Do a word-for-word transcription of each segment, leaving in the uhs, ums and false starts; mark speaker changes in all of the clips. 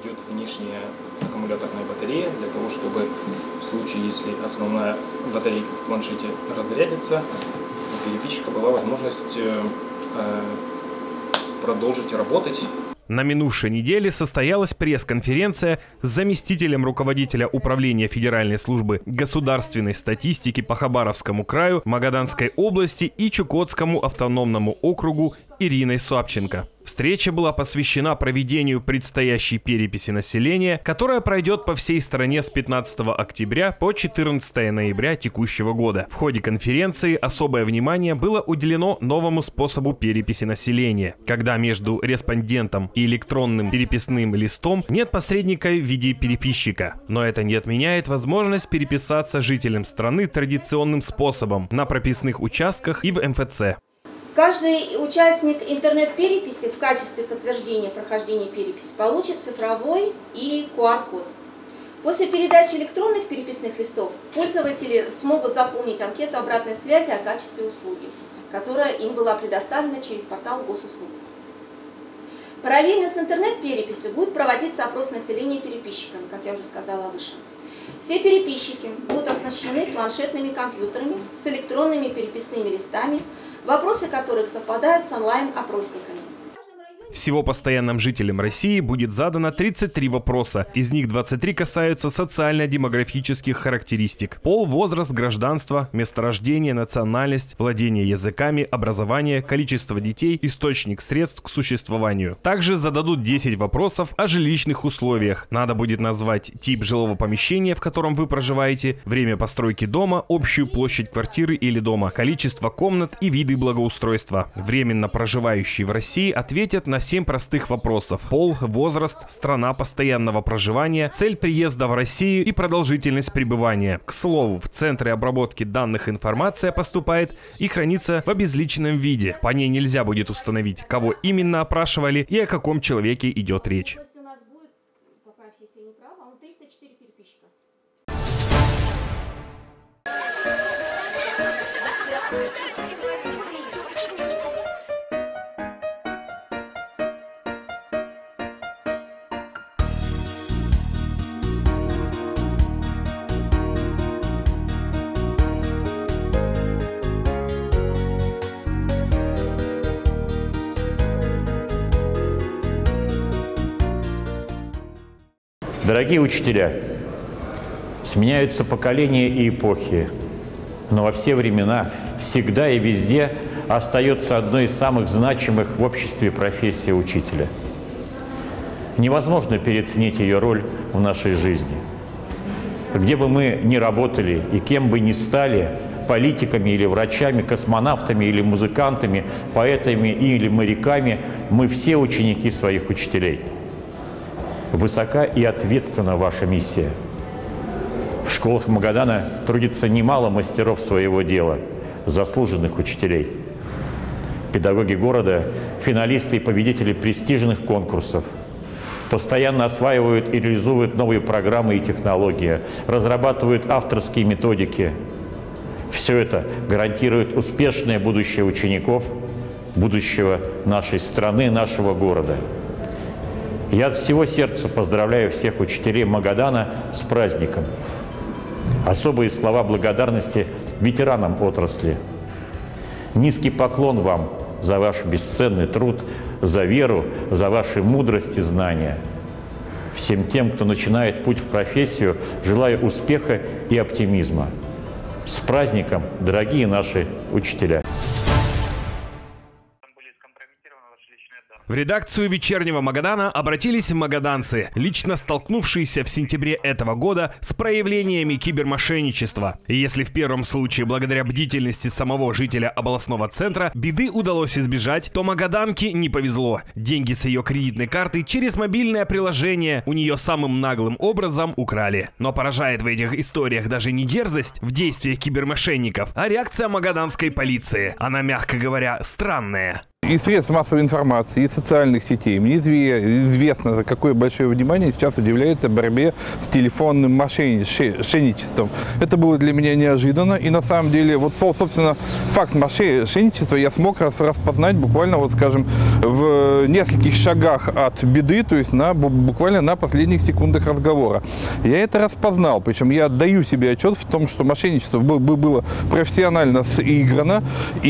Speaker 1: идет внешняя аккумуляторная батарея, для того, чтобы в случае, если основная батарейка в планшете разрядится, у переписчика была возможность э, продолжить работать.
Speaker 2: На минувшей неделе состоялась пресс-конференция с заместителем руководителя Управления Федеральной службы государственной статистики по Хабаровскому краю, Магаданской области и Чукотскому автономному округу Ириной Сапченко. Встреча была посвящена проведению предстоящей переписи населения, которая пройдет по всей стране с пятнадцатого октября по четырнадцатое ноября текущего года. В ходе конференции особое внимание было уделено новому способу переписи населения, когда между респондентом и электронным переписным листом нет посредника в виде переписчика. Но это не отменяет возможность переписаться жителям страны традиционным способом на прописных участках и в эм эф цэ.
Speaker 3: Каждый участник интернет-переписи в качестве подтверждения прохождения переписи получит цифровой или ку ар код. После передачи электронных переписных листов пользователи смогут заполнить анкету обратной связи о качестве услуги, которая им была предоставлена через портал госуслуг. Параллельно с интернет-переписью будет проводиться опрос населения переписчиками, как я уже сказала выше. Все переписчики будут оснащены планшетными компьютерами с электронными переписными листами, вопросы которых совпадают с онлайн-опросниками.
Speaker 2: Всего постоянным жителям России будет задано тридцать три вопроса. Из них двадцать три касаются социально-демографических характеристик. Пол, возраст, гражданство, месторождение, национальность, владение языками, образование, количество детей, источник средств к существованию. Также зададут десять вопросов о жилищных условиях. Надо будет назвать тип жилого помещения, в котором вы проживаете, время постройки дома, общую площадь квартиры или дома, количество комнат и виды благоустройства. Временно проживающие в России ответят на семь простых вопросов: пол, возраст, страна постоянного проживания, цель приезда в Россию и продолжительность пребывания. К слову, в Центре обработки данных информация поступает и хранится в обезличенном виде. По ней нельзя будет установить, кого именно опрашивали и о каком человеке идет речь.
Speaker 4: Дорогие учителя, сменяются поколения и эпохи, но во все времена, всегда и везде остается одной из самых значимых в обществе профессия учителя. Невозможно переоценить ее роль в нашей жизни. Где бы мы ни работали и кем бы ни стали, политиками или врачами, космонавтами или музыкантами, поэтами или моряками, мы все ученики своих учителей. Высока и ответственна ваша миссия. В школах Магадана трудится немало мастеров своего дела, заслуженных учителей. Педагоги города, финалисты и победители престижных конкурсов, постоянно осваивают и реализуют новые программы и технологии, разрабатывают авторские методики. Все это гарантирует успешное будущее учеников, будущего нашей страны, нашего города. Я от всего сердца поздравляю всех учителей Магадана с праздником. Особые слова благодарности ветеранам отрасли. Низкий поклон вам за ваш бесценный труд, за веру, за ваши мудрость и знания. Всем тем, кто начинает путь в профессию, желаю успеха и оптимизма. С праздником, дорогие наши учителя!
Speaker 2: В редакцию «Вечернего Магадана» обратились магаданцы, лично столкнувшиеся в сентябре этого года с проявлениями кибермошенничества. И если в первом случае, благодаря бдительности самого жителя областного центра, беды удалось избежать, то магаданке не повезло. Деньги с ее кредитной карты через мобильное приложение у нее самым наглым образом украли. Но поражает в этих историях даже не дерзость в действиях кибермошенников, а реакция магаданской полиции. Она, мягко говоря, странная.
Speaker 5: из средств массовой информации, из социальных сетей мне известно, какое большое внимание сейчас уделяется борьбе с телефонным мошенничеством. Это было для меня неожиданно, и на самом деле, вот, собственно, факт мошенничества я смог распознать буквально, вот, скажем, в нескольких шагах от беды, то есть на, буквально на последних секундах разговора. Я это распознал, причем я отдаю себе отчет в том, что мошенничество было профессионально сыграно,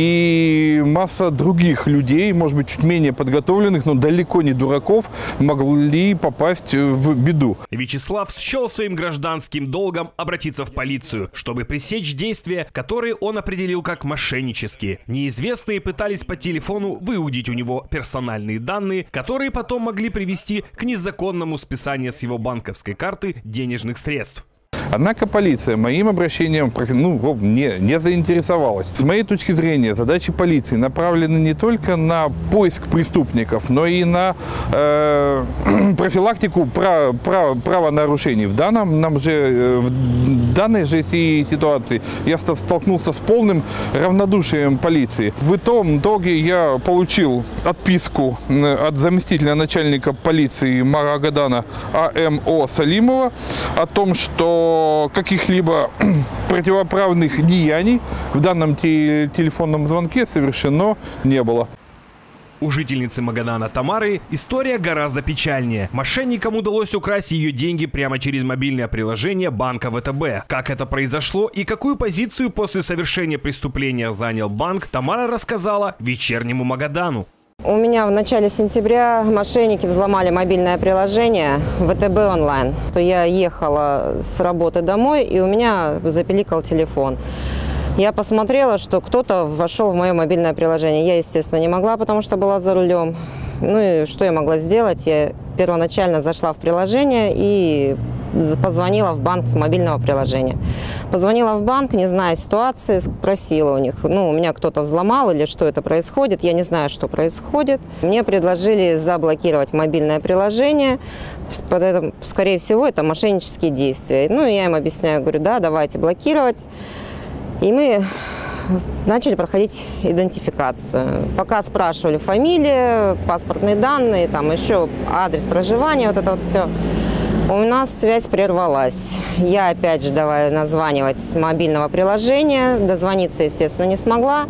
Speaker 5: и масса других людей, может быть, чуть менее подготовленных, но далеко не дураков, могли попасть в беду.
Speaker 2: Вячеслав счел своим гражданским долгом обратиться в полицию, чтобы пресечь действия, которые он определил как мошеннические. Неизвестные пытались по телефону выудить у него персональные данные, которые потом могли привести к незаконному списанию с его банковской карты денежных средств.
Speaker 5: Однако полиция моим обращением ну, не, не заинтересовалась. С моей точки зрения, задачи полиции направлены не только на поиск преступников, но и на э, профилактику прав, прав, правонарушений. В, данном, нам же, в данной же ситуации я столкнулся с полным равнодушием полиции. В итоге я получил отписку от заместителя начальника полиции Магадана А М О Салимова о том, что каких-либо противоправных деяний в данном телефонном звонке совершено не было.
Speaker 2: У жительницы Магадана Тамары история гораздо печальнее. Мошенникам удалось украсть ее деньги прямо через мобильное приложение банка вэ тэ бэ. Как это произошло и какую позицию после совершения преступления занял банк, Тамара рассказала «Вечернему Магадану».
Speaker 6: У меня в начале сентября мошенники взломали мобильное приложение вэ тэ бэ онлайн. То я ехала с работы домой, и у меня запиликал телефон. Я посмотрела, что кто-то вошел в мое мобильное приложение. Я, естественно, не могла, потому что была за рулем. Ну и что я могла сделать? Я первоначально зашла в приложение и позвонила в банк с мобильного приложения. Позвонила в банк, не зная ситуации, спросила у них, ну, у меня кто-то взломал или что это происходит. Я не знаю, что происходит. Мне предложили заблокировать мобильное приложение. Скорее всего, это мошеннические действия. Ну, я им объясняю, говорю, да, давайте блокировать. И мы начали проходить идентификацию. Пока спрашивали фамилию, паспортные данные, там еще адрес проживания, вот это вот все. У нас связь прервалась. Я опять же давай названивать с мобильного приложения. Дозвониться, естественно, не смогла.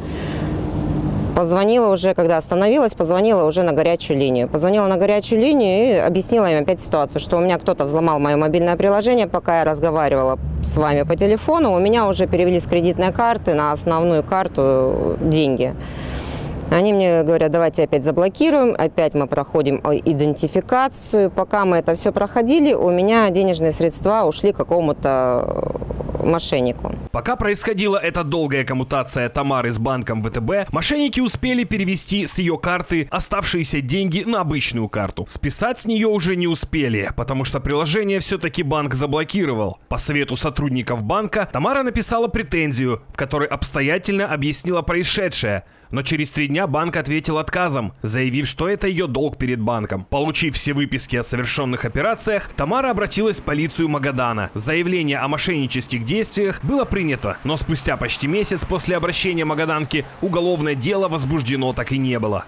Speaker 6: Позвонила уже, когда остановилась, позвонила уже на горячую линию. Позвонила на горячую линию и объяснила им опять ситуацию, что у меня кто-то взломал мое мобильное приложение. Пока я разговаривала с вами по телефону, у меня уже перевели с кредитной карты на основную карту деньги. Они мне говорят, давайте опять заблокируем, опять мы проходим идентификацию. Пока мы это все проходили, у меня денежные средства ушли какому-то мошеннику.
Speaker 2: Пока происходила эта долгая коммутация Тамары с банком вэ тэ бэ, мошенники успели перевести с ее карты оставшиеся деньги на обычную карту. Списать с нее уже не успели, потому что приложение все-таки банк заблокировал. По совету сотрудников банка Тамара написала претензию, в которой обстоятельно объяснила происшедшее. Но через три дня банк ответил отказом, заявив, что это ее долг перед банком. Получив все выписки о совершенных операциях, Тамара обратилась в полицию Магадана. Заявление о мошеннических действиях было принято, но спустя почти месяц после обращения магаданки уголовное дело возбуждено так и не было.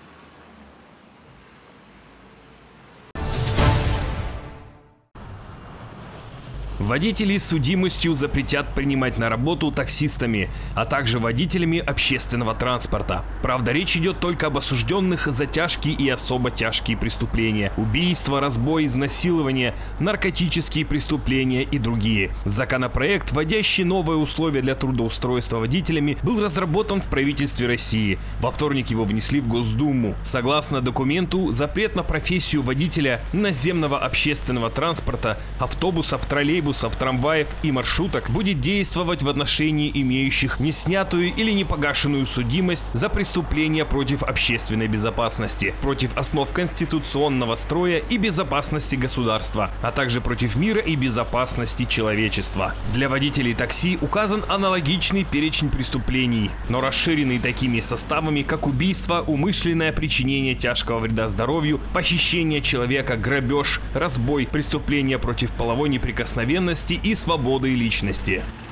Speaker 2: Водителей с судимостью запретят принимать на работу таксистами, а также водителями общественного транспорта. Правда, речь идет только об осужденных за тяжкие и особо тяжкие преступления. Убийства, разбой, изнасилование, наркотические преступления и другие. Законопроект, вводящий новые условия для трудоустройства водителями, был разработан в правительстве России. Во вторник его внесли в Госдуму. Согласно документу, запрет на профессию водителя наземного общественного транспорта, автобусов, троллейбусов, трамваев и маршруток будет действовать в отношении имеющих неснятую или непогашенную судимость за преступления против общественной безопасности, против основ конституционного строя и безопасности государства, а также против мира и безопасности человечества. Для водителей такси указан аналогичный перечень преступлений, но расширенный такими составами, как убийство, умышленное причинение тяжкого вреда здоровью, похищение человека, грабеж, разбой, преступления против половой неприкосновенности и свободы личности.